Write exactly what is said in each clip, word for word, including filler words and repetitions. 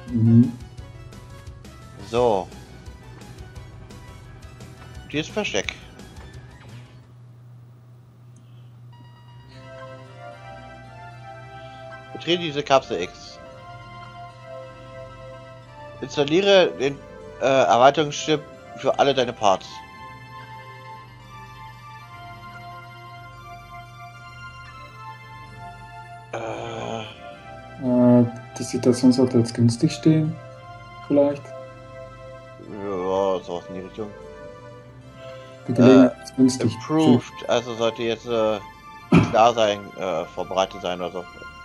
Mhm. So. Hier ist Versteck. Betrete diese Kapsel X. Installiere den äh, Erweiterungschip für alle deine Parts. Äh, Äh, die Situation sollte jetzt günstig stehen. Vielleicht. ja, sowas in die Richtung. Die Äh, Gelegenheit ist günstig. improved, also sollte jetzt äh, klar sein, äh, vorbereitet sein oder so.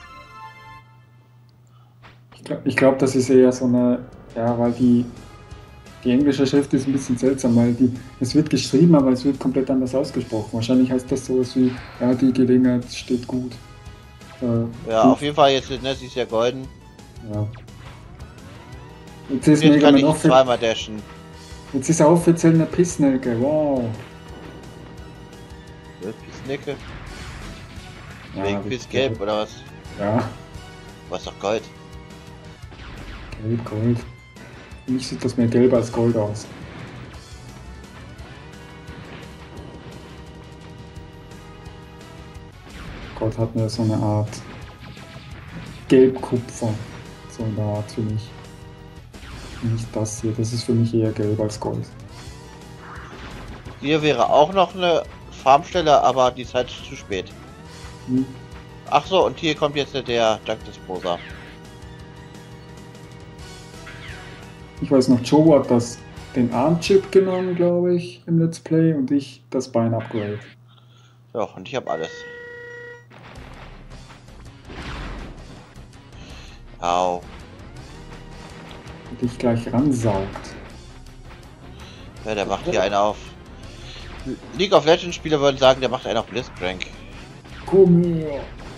Ich glaube, ich glaub, das ist eher so eine, ja, weil die, die englische Schrift ist ein bisschen seltsam, weil die, es wird geschrieben, aber es wird komplett anders ausgesprochen. Wahrscheinlich heißt das sowas wie, ja, die Gelegenheit steht gut. Äh, Ja, gut. auf jeden Fall jetzt, ne, sie ist ja golden. Ja. Jetzt ist Jetzt Mega kann Man ich offi zweimal dashen. jetzt ist er offiziell eine Pissnelke, wow. Pissnecke? Ja, Wegen hab ich Pissgelb gehört. oder was? Ja, Was doch Gold? Gelb, Gold. Für mich sieht das mehr gelb als Gold aus. Gold hat mir so eine Art Gelb-Kupfer. So eine Art für mich. Nicht das hier, das ist für mich eher gelb als Gold. Hier wäre auch noch eine Farmstelle, aber die Zeit ist zu spät. Hm. Ach so, und hier kommt jetzt der Junk Disposer. Ich weiß noch, Joe hat das, den Armchip genommen, glaube ich, im Let's Play und ich das Bein-Upgrade. So, und ich habe alles. Au. Und dich gleich ransaugt. Ja, der macht hier einen auf. League of Legends Spieler würden sagen, der macht einen auf Blitzcrank. Komm her!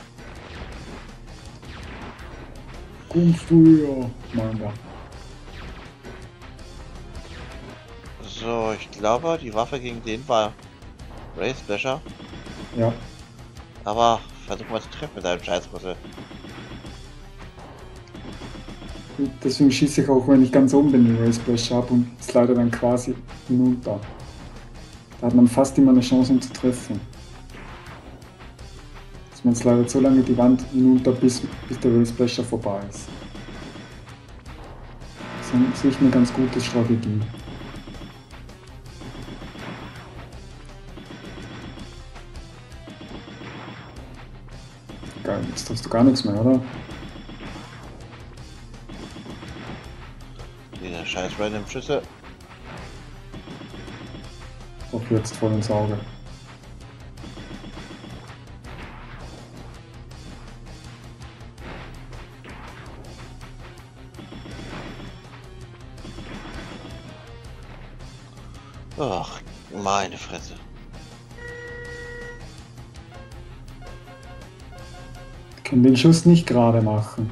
Kommst du her, mein Gott. So, ich glaube, die Waffe gegen den war Ray Splasher. Ja, Aber versuch mal zu treffen mit deinem Scheißrüssel. und deswegen schieße ich auch, wenn ich ganz oben bin, den Race Splash ab und slide dann quasi hinunter. Da hat man fast immer eine Chance, ihn zu treffen. Also man slidet so lange die Wand hinunter, bis, bis der Race Splasher vorbei ist. Das ist echt eine ganz gute Strategie. Geil, jetzt triffst du gar nichts mehr, oder? Dieser scheiß random Schüsse. Doch jetzt voll ins Auge. Ach, meine Fresse. Ich kann den Schuss nicht gerade machen.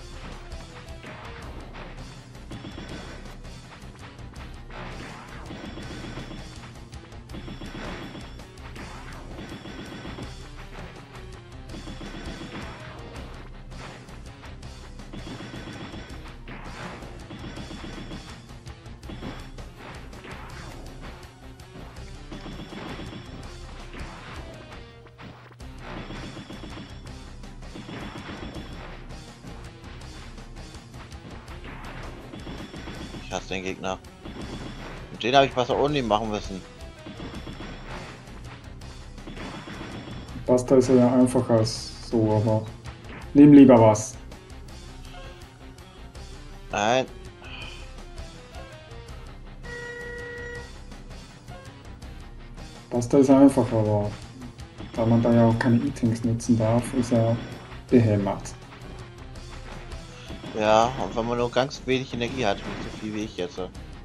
Ich hasse den Gegner. Mit denen habe ich Wasser Only machen müssen. Basta ist ja einfacher als so, aber nimm lieber was. Nein. Basta ist einfacher, aber da man da ja auch keine E-Tanks nutzen darf, ist er behämmert. Ja, und wenn man nur ganz wenig Energie hat, nicht so viel wie ich jetzt.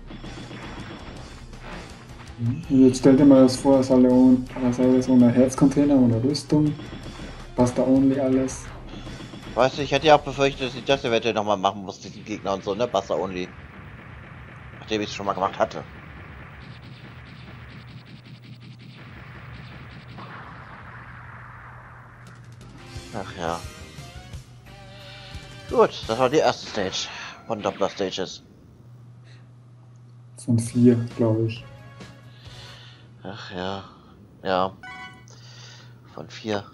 Und jetzt stell dir mal das vor, dass alle ohne, dass alles ohne Herzcontainer, ohne Rüstung, Basta only alles. Weißt du, ich hätte ja auch befürchtet, dass ich das eventuell nochmal machen muss, diesen Gegner und so, ne? Wasser Only. Nachdem ich es schon mal gemacht hatte. Ach ja. Gut, das war die erste Stage. von Doppler Stages. Von vier, glaube ich. Ach ja. Ja. Von vier.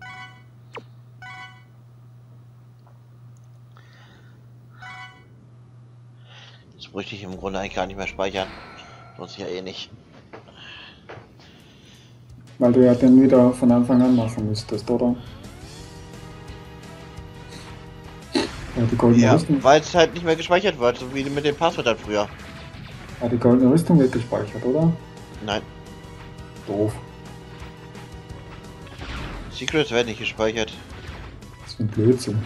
Das bräuchte ich im Grunde eigentlich gar nicht mehr speichern. Muss ich ja eh nicht. Weil du ja dann wieder von Anfang an machen müsstest, oder? Ja, die goldene Ja, Rüstung. weil es halt nicht mehr gespeichert wird, so wie mit dem Passwort halt früher. Ja, die goldene Rüstung wird gespeichert, oder? Nein, Doof. Secrets werden nicht gespeichert. Das ist ein Blödsinn.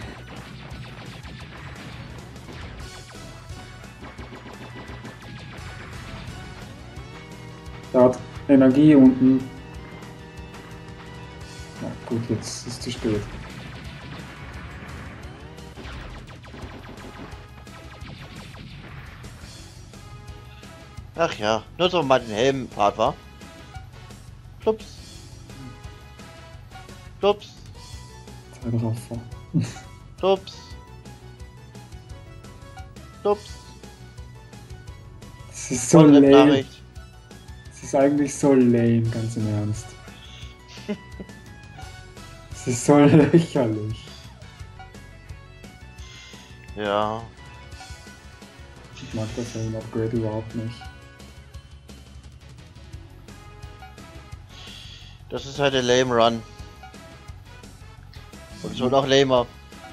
Der hat Energie unten. Na gut, jetzt ist es zu spät. Ach ja, nur so mal den Helm-Part war. Plups. Plups. Zeitraffer. Plups. Plups. Das ist so lame. WhatsApp-Nachricht. Das ist eigentlich so lame, ganz im Ernst. Das ist so lächerlich. Ja. Ich mag das Helm-Upgrade überhaupt nicht. Das ist halt der Lame Run. Und so noch lamer.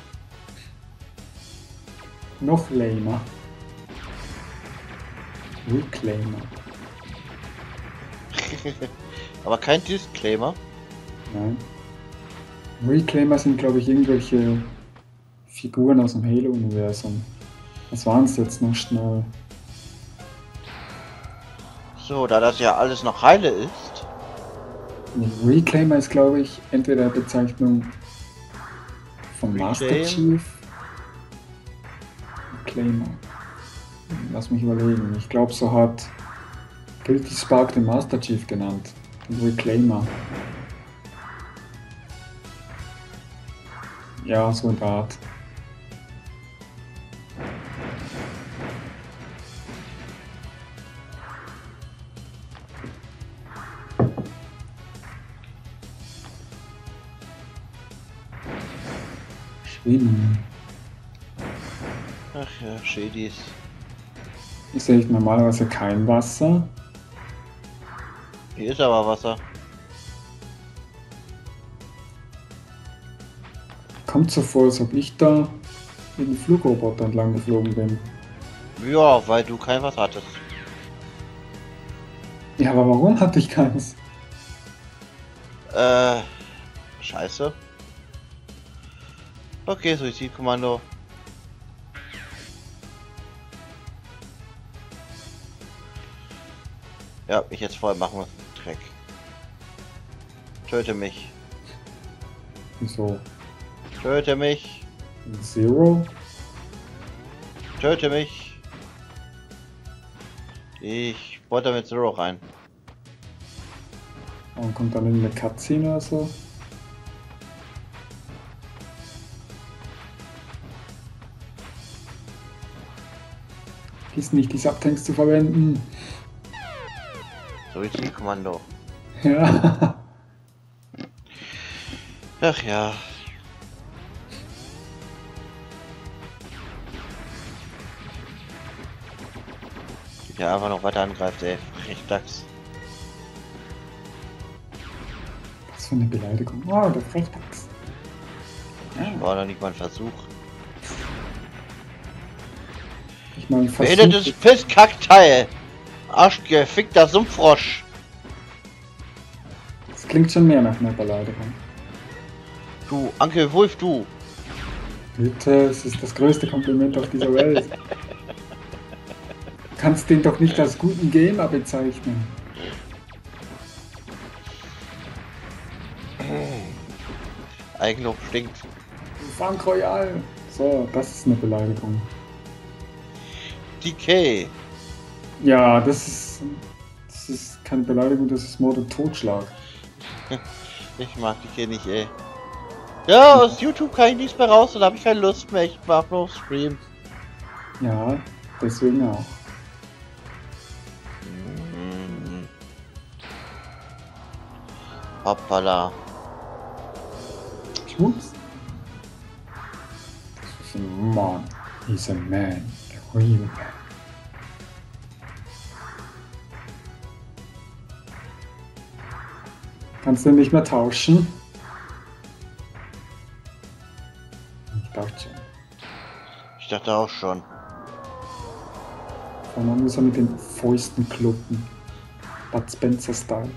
Noch lamer. Reclaimer. Aber kein Disclaimer. Nein. Reclaimer sind, glaube ich, irgendwelche Figuren aus dem Halo-Universum. Was waren es jetzt noch schnell? So, da das ja alles noch heile ist. Reclaimer ist, glaube ich, entweder Bezeichnung vom Master Reclaim? Chief. Reclaimer. Lass mich überlegen. Ich glaube, so hat Guilty Spark den Master Chief genannt. Den Reclaimer. Ja, so in der Art. Schwimmen. Ach ja, Shadys. Hier sehe ich normalerweise kein Wasser. Hier ist aber Wasser. Kommt so vor, als ob ich da mit dem Flugroboter entlang geflogen bin. Ja, weil du kein Wasser hattest. Ja, aber warum hatte ich keins? Äh, scheiße. Okay, Suizidkommando. Ja, ich jetzt voll machen müssen. Dreck. Töte mich. Wieso? Töte mich. Zero? Töte mich. Ich wollte mit Zero rein. Und kommt dann in eine Cutscene oder so? Vergiss nicht, die Subtanks zu verwenden. Suizidkommando. Ja. Ach ja. Der einfach noch weiter angreift, ey. Frechdachs. Was für eine Beleidigung. Oh, der Frechdachs. Ja. War noch nicht mal ein Versuch. Ich meine, Behindertes versucht. Pisskackteil! Arschgefickter Sumpffrosch! Das klingt schon mehr nach einer Beleidigung. Du, Onkel Wolf, du! Bitte, es ist das größte Kompliment auf dieser Welt. Du kannst den doch nicht als guten Gamer bezeichnen. Eigenlob stinkt. Funk Royal. So, das ist eine Beleidigung. D K! Ja, das ist, das ist keine Beleidigung, das ist Mord und Totschlag. Ich mag D K nicht, ey. Ja, aus YouTube kann ich nichts mehr raus und habe ich keine Lust mehr. Ich mach nur Stream. Ja, deswegen auch. Mhm. Hoppala. Schwupps. Das ist ein Mann. He's a man. A real man. Kannst du nicht mehr tauschen? Ich dachte schon. Ich dachte auch schon. Vorne muss er mit den Fäusten kloppen. Bud Spencer-Style.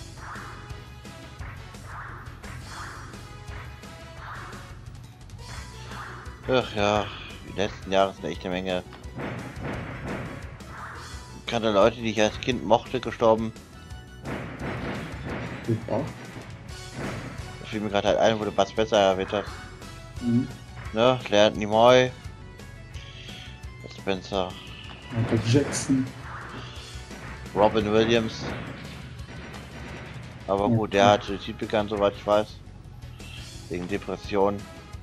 Ach ja, die letzten Jahre sind echt eine Menge. Gerade Leute, die ich als Kind mochte, gestorben. Super. Da fiel mir gerade halt ein, wo du Bud Spencer erwähnt hast. Mhm. Ne, Leonard Nimoy. Bud Spencer. Michael Jackson. Robin Williams. Aber Ja, gut, der hat Suizid begangen, soweit ich weiß. Wegen Depression.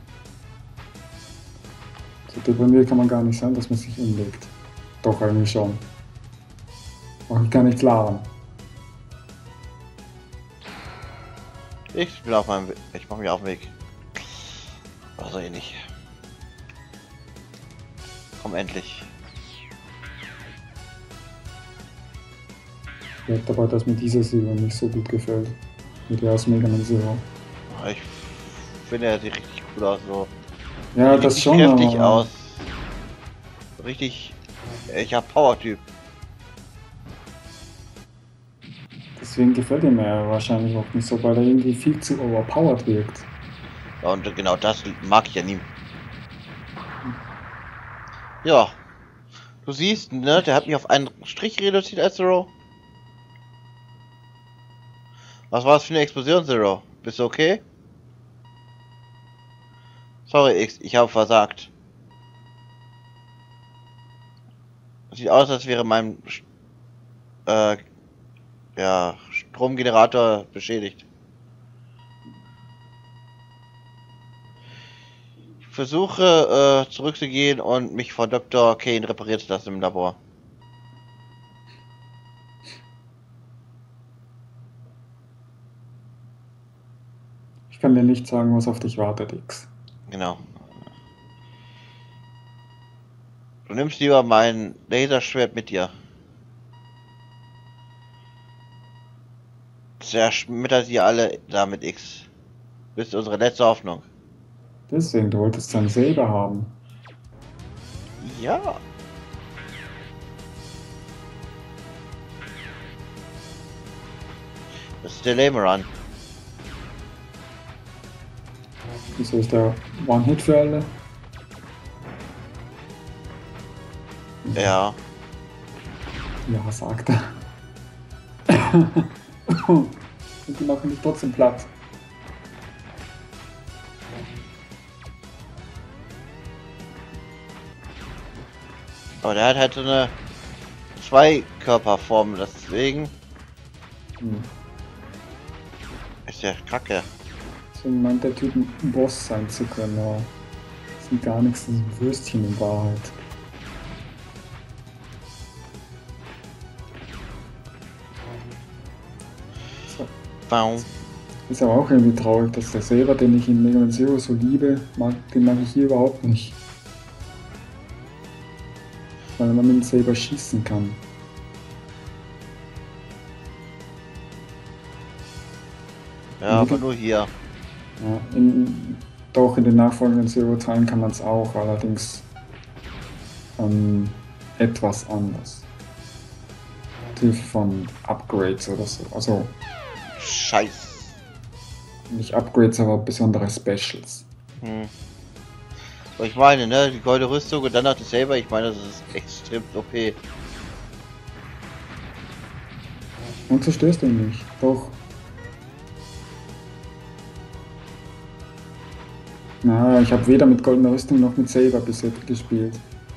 So deprimiert kann man gar nicht sein, dass man sich umlegt. Doch, eigentlich schon. Mach ich gar nicht klar. Ich bin auf meinem Weg. Ich mache mich auf den Weg. Oder so ähnlich. Komm endlich. Ich glaube dabei, dass mir dieser Silber nicht so gut gefällt. Mit der aus Mega Man Zero. Ich finde, er sieht richtig cool aus. So. Ja, Sieht das richtig schon. kräftig Aber aus. Richtig. Ich hab Power-Typ. deswegen gefällt er mir wahrscheinlich auch nicht so, weil er irgendwie viel zu overpowered wirkt. Und genau das mag ich ja nie. Ja. Du siehst, ne? Der hat mich auf einen Strich reduziert als Zero. Was war das für eine Explosion, Zero? Bist du okay? Sorry, X, ich habe versagt. Sieht aus, als wäre mein äh, ja, Stromgenerator beschädigt. Ich versuche äh, zurückzugehen und mich von Doktor Kane reparieren zu lassen im Labor. Ich kann dir nicht sagen, was auf dich wartet, X. Genau. Du nimmst lieber mein Laserschwert mit dir. Zerschmetter sie alle damit, X. Bist unsere letzte Hoffnung. Deswegen, du wolltest dann selber haben. Ja. Das ist der Lame Run. Wieso ist der One-Hit für alle? Ja. Ja, sagt er. Und die machen mich trotzdem platt. Aber der hat halt so eine Zweikörperform, deswegen Hm. ist der kacke. Deswegen meint der Typ ein Boss sein zu können, aber das ist gar nichts, das ist ein Würstchen in Wahrheit. So. Baum. Ist aber auch irgendwie traurig, dass der selber, den ich in Mega Man Zero so liebe, mag, den mag ich hier überhaupt nicht. Weil man mit dem selber schießen kann. Ja, aber nur hier. Ja, in, doch in den nachfolgenden Zero-Teilen kann man es auch, allerdings ähm, etwas anders. Mit Hilfe von Upgrades oder so. Also Scheiß. nicht Upgrades, aber besondere Specials. Hm. Aber ich meine, ne, die goldene Rüstung und dann noch das selber, ich meine, das ist extrem O P. Und zerstörst du ihn nicht. Doch. Na, ich habe weder mit goldener Rüstung noch mit Saber bis jetzt gespielt.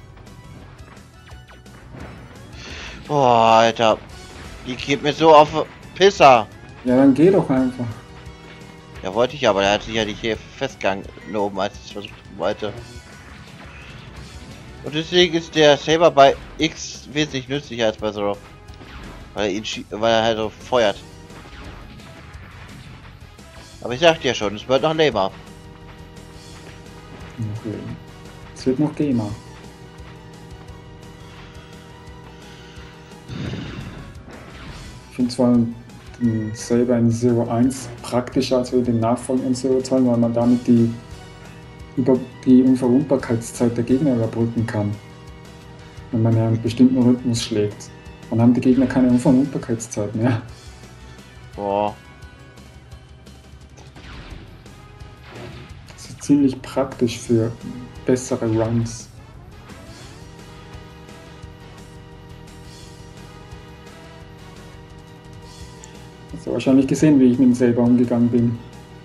Boah, Alter. Die geht mir so auf Pisser. Ja, dann geh doch einfach. Ja, wollte ich aber, der hat sich ja nicht hier festgegangen, nur oben, als ich es versucht wollte. Und deswegen ist der Saber bei X wesentlich nützlicher als bei Zero. Weil er ihn schie- weil er halt so feuert. Aber ich sagte ja schon, es wird noch lamer. Okay. Es wird noch gamer. Ich finde zwar den Saber in Zero eins praktischer als wir den nachfolgenden Zero zwei, weil man damit die, über die Unverwundbarkeitszeit der Gegner überbrücken kann. Wenn man ja einen bestimmten Rhythmus schlägt. Dann haben die Gegner keine Unverwundbarkeitszeit mehr. Boah. Das ist ziemlich praktisch für bessere Runs. Hast du wahrscheinlich gesehen, wie ich mit dem Saber umgegangen bin.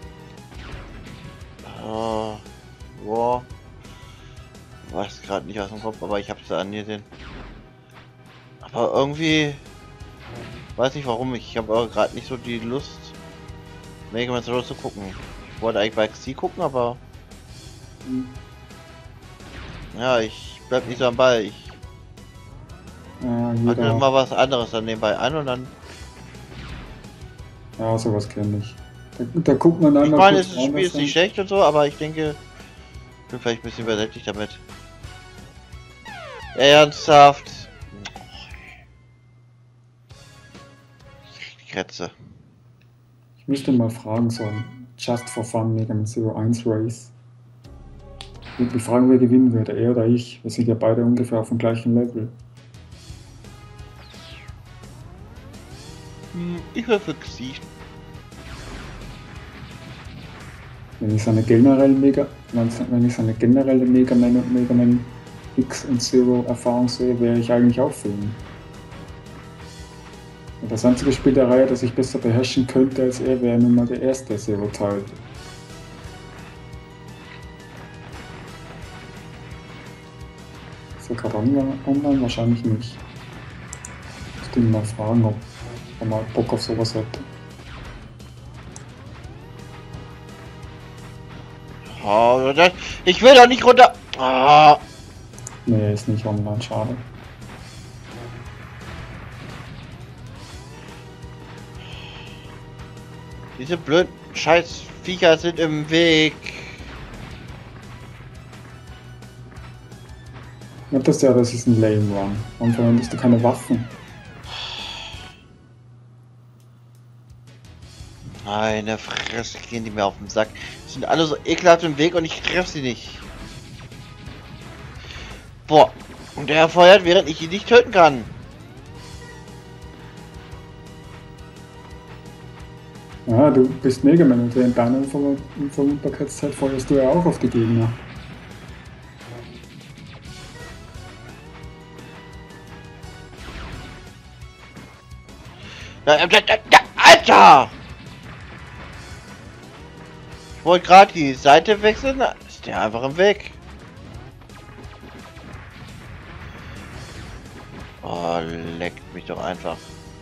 Oh. Boah. Weiß gerade nicht aus dem Kopf, aber ich habe es angesehen. Aber irgendwie weiß nicht warum. Ich habe gerade nicht so die Lust, Mega Man Zero zu gucken. Ich wollte eigentlich bei X C gucken, aber Hm. ja, ich bleib nicht so am Ball. Ich Ja, hatte jeder, immer was anderes dann nebenbei an und dann. ja, sowas kenne ich. Da, da guckt man Ich einmal meine, kurz das rein, Spiel ist was nicht schlecht und so, aber ich denke, ich bin vielleicht ein bisschen übersättigt damit. Ernsthaft. Die Kretze. Ich müsste mal fragen, so ein Just for Fun Mega Man Zero eins Race. Ich würde mich fragen, wer gewinnen würde, er oder ich. Wir sind ja beide ungefähr auf dem gleichen Level. Hm, Ich will für X C. Wenn ich seine generelle Mega, wenn ich seine generelle Mega Man und Mega Man X und Zero Erfahrung sehe, wäre ich eigentlich auch für ihn. Und das einzige Spiel der Reihe, das ich besser beherrschen könnte als er, wäre nun mal der erste Zero-Teil. Ist er gerade online? online? Wahrscheinlich nicht. Ich müsste ihn mal fragen, ob er mal Bock auf sowas hätte. Oh, das, ich will doch nicht runter. Ah. Nee, er ist nicht online, schade. Diese blöden Scheißviecher sind im Weg. Ja, das ja, das ist ein Lame Run. Warum verwendest du keine Waffen? Meine Fresse, gehen die mir auf den Sack. Die sind alle so ekelhaft im Weg und ich treffe sie nicht. Boah. Und er feuert, während ich ihn nicht töten kann. Ja, du bist Mega Man und während deiner Unver Unverwundbarkeitszeit feuerst du ja auch auf die Gegner. Alter! Ich wollte gerade die Seite wechseln, da ist der einfach im Weg. Oh, leckt mich doch einfach.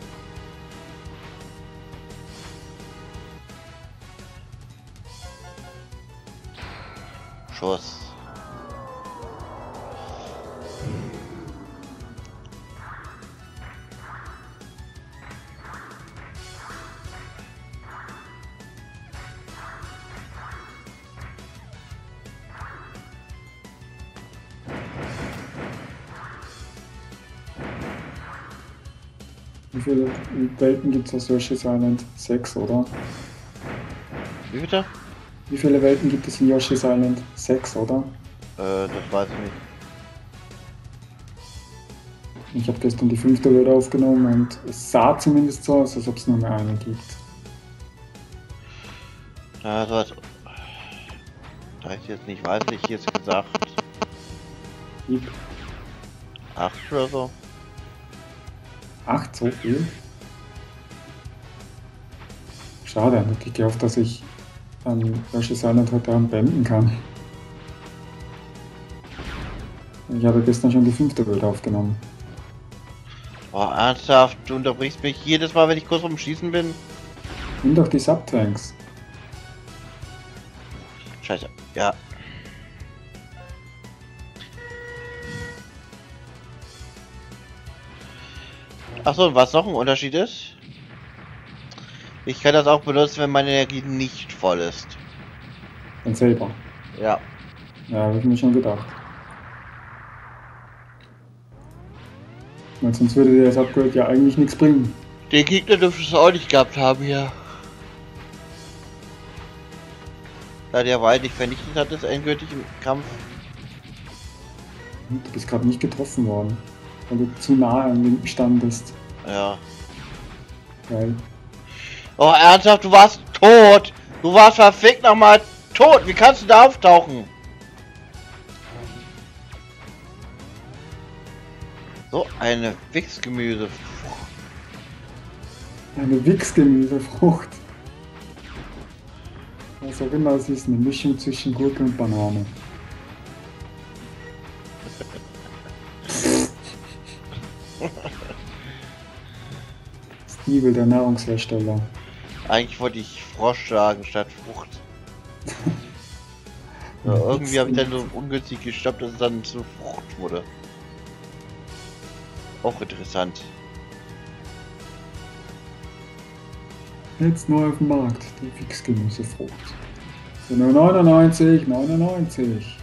Schuss. Wie viele Welten gibt es aus Yoshi's Island? Sechs, oder? Wie bitte? Wie viele Welten gibt es in Yoshi's Island? Sechs, oder? Äh, das weiß ich nicht. Ich habe gestern die fünfte Welt aufgenommen und es sah zumindest so aus, als ob es nur mehr eine gibt. Ja, das. Da ich jetzt nicht weiß, ich jetzt gesagt. Gibt Acht oder so. acht, so viel? Schade, ich gehofft, dass ich ähm, Yoshi's Island heute Abend beenden kann. Ich habe gestern schon die fünfte Welt aufgenommen. Oh, ernsthaft, du unterbrichst mich jedes Mal, wenn ich kurz vorm Schießen bin. Nimm doch die Subtanks. Scheiße, ja. Achso, was noch ein Unterschied ist? Ich kann das auch benutzen, wenn meine Energie nicht voll ist. Dann selber. Ja. Ja, habe ich mir schon gedacht. Weil sonst würde dir das Upgrade ja eigentlich nichts bringen. Den Gegner dürfte es auch nicht gehabt haben hier. Da der Wald dich vernichtet hat, ist endgültig im Kampf. Du bist gerade nicht getroffen worden, weil du zu nah an dem standest. Ja. Geil. Oh, ernsthaft, du warst tot! Du warst verfickt nochmal tot! Wie kannst du da auftauchen? So eine Wichsgemüse. Eine Wichsgemüsefrucht. Was auch immer es ist, eine Mischung zwischen Gurke und Banane. Stiebel, der Nahrungshersteller. Eigentlich wollte ich Frosch sagen statt Frucht. Ja, irgendwie habe ich dann so ungünstig gestoppt, dass es dann zu Frucht wurde. Auch interessant. Jetzt neu auf dem Markt, die Wichsgemüsefrucht. Für nur neunundneunzig, neunundneunzig.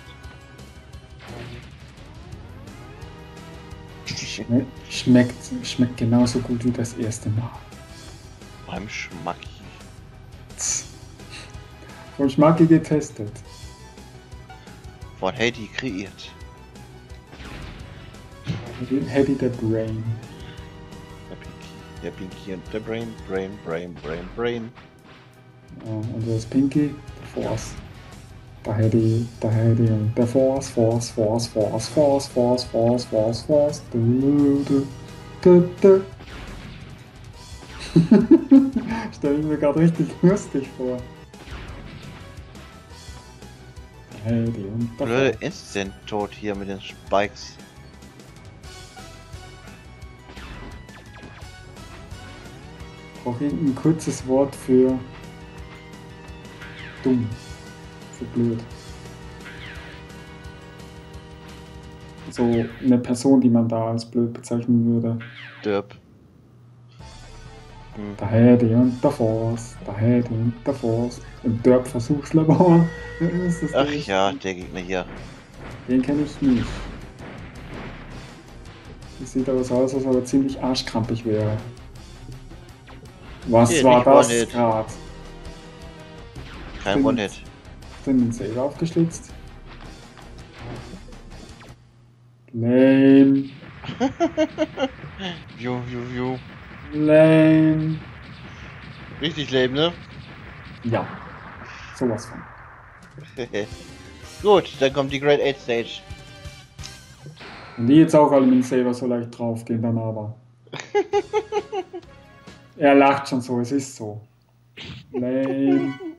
Schme schmeckt, schmeckt genauso gut wie das erste Mal. Beim Schmacki. Von Schmacki getestet. Von Hedy kreiert. Hedy the Brain. Der Pinky. Der Pinky und der Brain, Brain, Brain, Brain, Brain. Ja, und das Pinky, der Force. Der Hedy, der Hedy und der Force, Force, Force, Force, Force, Force, Force, Force, Force. Du, du, du, du. Stell ich mir gerade richtig lustig vor. Der Hedy und der Blöde Force. Instant-Tod hier mit den Spikes. Ich brauche ein kurzes Wort für dumm, für blöd. So eine Person, die man da als blöd bezeichnen würde. Dirb. Hm. Der Hedy und der Force, der Hedy und der Force. Im Derb-Versuchslabor. Ist das Ach nicht? ja, der Gegner hier. Den kenne ich nicht. Das sieht aber so aus, als ob er ziemlich arschkrampig wäre. Was Hier, war nicht das One-Hit. gerade? Kein Bin- One-Hit. Bin den Save aufgeschlitzt. Lame. View, view, view. Lame. Richtig lame, ne? Ja. Sowas von. Gut, dann kommt die Great Eight Stage. Wenn die jetzt auch alle mit dem Saber so leicht draufgehen, dann aber. Er lacht schon so, es ist so. Lame.